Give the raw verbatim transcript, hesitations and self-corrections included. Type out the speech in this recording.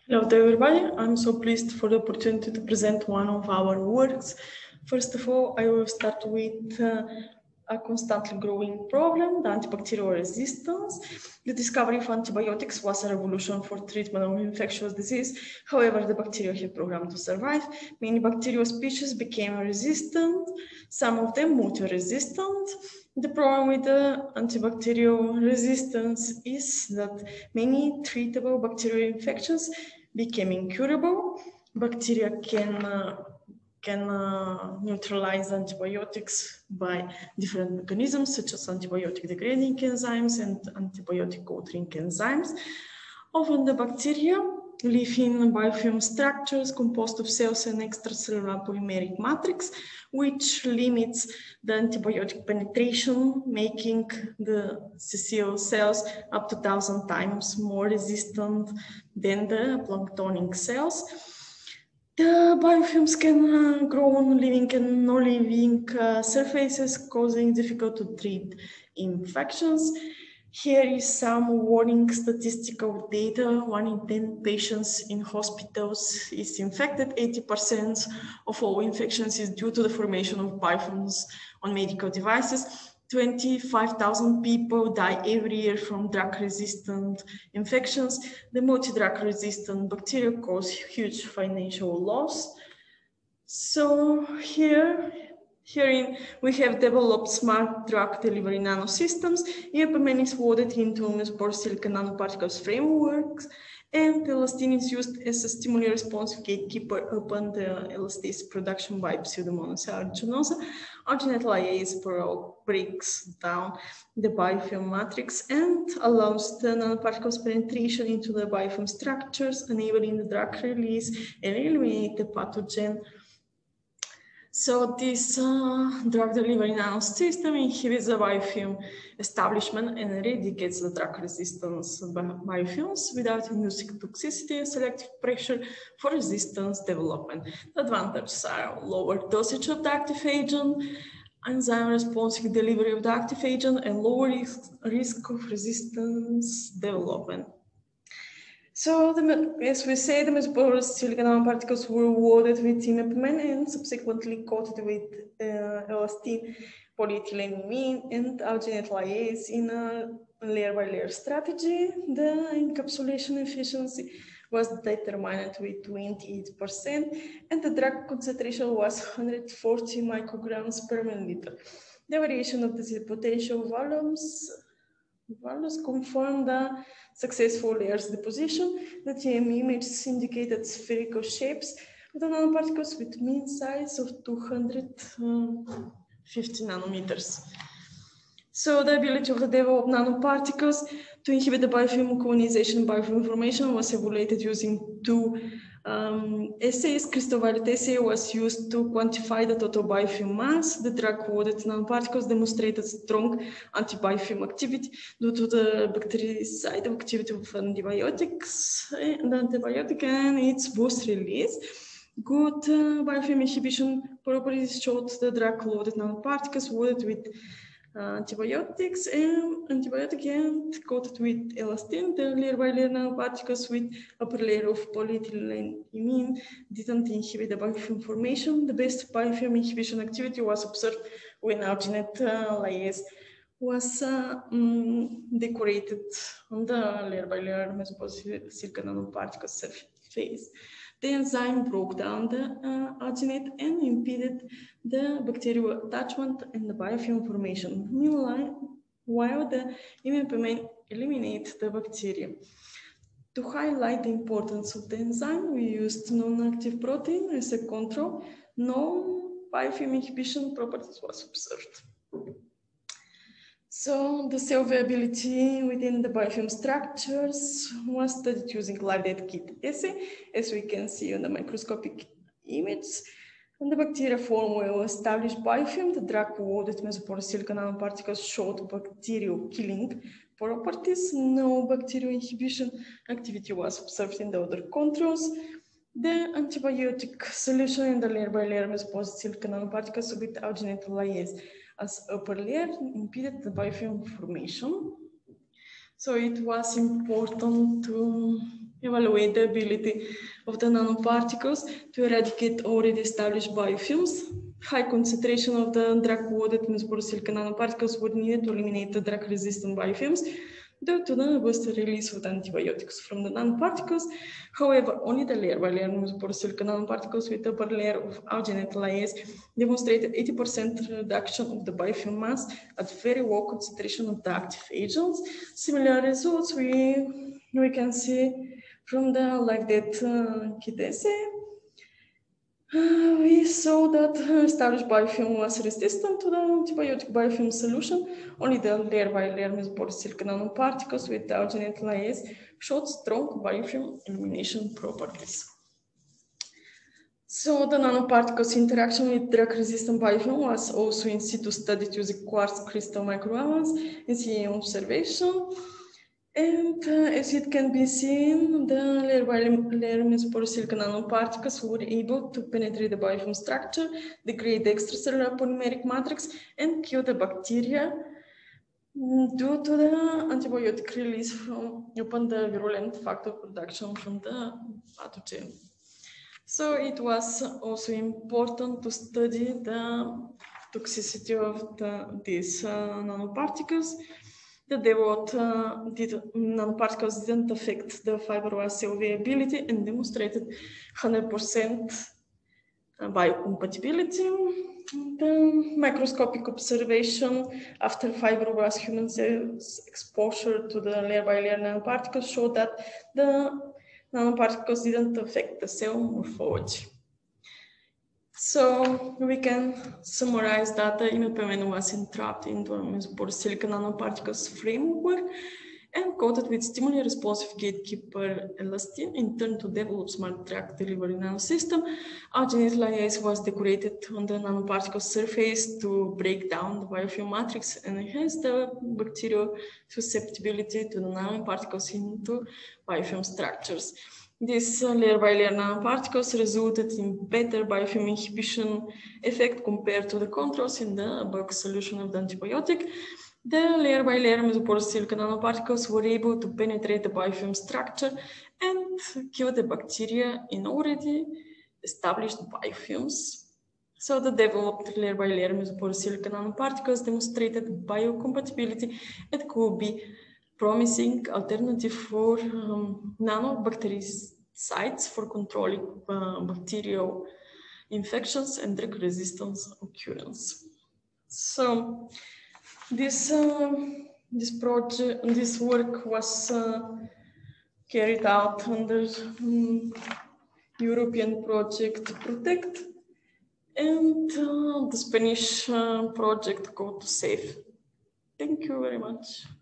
Hello to everybody. I'm so pleased for the opportunity to present one of our works. First of all, I will start with uh, a constantly growing problem, the antibacterial resistance. The discovery of antibiotics was a revolution for treatment of infectious disease. However, the bacteria have programmed to survive. Many bacterial species became resistant, some of them multi-resistant. The problem with the antibacterial resistance is that many treatable bacterial infections became incurable. Bacteria can uh, can uh, neutralize antibiotics by different mechanisms, such as antibiotic degrading enzymes and antibiotic altering enzymes. Often the bacteria live in biofilm structures composed of cells and extracellular polymeric matrix, which limits the antibiotic penetration, making the C C L cells up to one thousand times more resistant than the planktonic cells. The biofilms can uh, grow on living and non-living uh, surfaces, causing difficult to treat infections. Here is some warning statistical data. One in ten patients in hospitals is infected. eighty percent of all infections is due to the formation of biofilms on medical devices. twenty-five thousand people die every year from drug-resistant infections. The multi-drug resistant bacteria cause huge financial loss. So here, Herein, we have developed smart drug delivery nanosystems. E P M N is loaded into borosilicate nanoparticles frameworks, and elastin is used as a stimuli-responsive gatekeeper upon the elastase production by Pseudomonas aeruginosa. Arginate lyase breaks down the biofilm matrix and allows the nanoparticles penetration into the biofilm structures, enabling the drug release and eliminate the pathogen. So this uh, drug delivery nanosystem inhibits the biofilm establishment and eradicates the drug resistance biofilms without inducing toxicity and selective pressure for resistance development. The advantages are lower dosage of the active agent, enzyme responsive delivery of the active agent, and lower risk, risk of resistance development. So, the, as we say, the mesoborosilicate nanoparticles were loaded with imipenem and subsequently coated with uh, elastin, polyethylenimine, and alginate lyase in a layer-by-layer strategy. The encapsulation efficiency was determined with twenty-eight percent, and the drug concentration was one hundred forty micrograms per milliliter. The variation of the potential volumes values confirm the successful layers deposition. The T M images indicated spherical shapes with nanoparticles with mean size of two hundred fifty nanometers. So the ability of the developed nanoparticles to inhibit the biofilm colonization and biofilm formation was evaluated using two um, assays. Crystal violet assay was used to quantify the total biofilm mass. The drug-loaded nanoparticles demonstrated strong anti-biofilm activity due to the bactericidal activity of antibiotics and antibiotic and its boost release. Good uh, biofilm inhibition properties showed the drug-loaded nanoparticles loaded with Uh, antibiotics and antibiotic and coated with elastin. The layer by layer nanoparticles with upper layer of polyethylenimine didn't inhibit the biofilm formation. The best biofilm inhibition activity was observed when alginate uh, lyase was uh, um, decorated on the layer by layer mesoborosilicate nanoparticle surface. The enzyme broke down the uh, alginate and impeded the bacterial attachment and the biofilm formation. Meanwhile, while the imipenem eliminates the bacteria. To highlight the importance of the enzyme, we used non-active protein as a control. No biofilm inhibition properties was observed. So the cell viability within the biofilm structures was studied using live dead kit assay, as we can see on the microscopic image. And the bacteria form well-established biofilm. The drug-loaded mesoborosilicate nanoparticles showed bacterial killing properties. No bacterial inhibition activity was observed in the other controls. The antibiotic solution in the layer-by-layer mesoborosilicate nanoparticles with alginate lyase as upper layer impeded the biofilm formation. So it was important to evaluate the ability of the nanoparticles to eradicate already established biofilms. High concentration of the drug-coated mesoborosilicate nanoparticles were needed to eliminate the drug-resistant biofilms due to the burst release of the antibiotics from the nanoparticles. However, only the layer by layer mesoborosilicate nanoparticles with upper layer of alginate layers demonstrated eighty percent reduction of the biofilm mass at very low concentration of the active agents. Similar results we, we can see from the like that uh, Kitese. Uh, we saw that uh, established biofilm was resistant to the antibiotic biofilm solution. Only the layer by layer mesoborosilicate nanoparticles with the alginate layers showed strong biofilm elimination properties. So the nanoparticles interaction with drug-resistant biofilm was also in situ studied using quartz crystal microalloys in C A observation. And uh, as it can be seen, the layer by layer mesoborosilicate nanoparticles were able to penetrate the biofilm structure, degrade the extracellular polymeric matrix, and kill the bacteria due to the antibiotic release from upon the virulent factor production from the pathogen. So it was also important to study the toxicity of the, these uh, nanoparticles. The developed uh, did, nanoparticles didn't affect the fibroblast cell viability and demonstrated one hundred percent biocompatibility. The microscopic observation after fibroblast human cells exposure to the layer by layer nanoparticles showed that the nanoparticles didn't affect the cell morphology. So we can summarize that the imipenem was entrapped into a mesoborosilicate nanoparticles framework and coated with stimuli responsive gatekeeper elastin in turn to develop smart drug delivery nanosystem. Alginate lyase was decorated on the nanoparticle surface to break down the biofilm matrix and enhance the bacterial susceptibility to the nanoparticles into biofilm structures. These uh, layer by layer nanoparticles resulted in better biofilm inhibition effect compared to the controls in the bulk solution of the antibiotic. The layer by layer mesoborosilicate nanoparticles were able to penetrate the biofilm structure and kill the bacteria in already established biofilms. So the developed layer by layer mesoborosilicate nanoparticles demonstrated biocompatibility and could be promising alternative for um, nanobactericides for controlling uh, bacterial infections and drug resistance occurrence. So this uh, this project, this work was uh, carried out under um, European project Protect and uh, the Spanish uh, project Go to Safe. Thank you very much.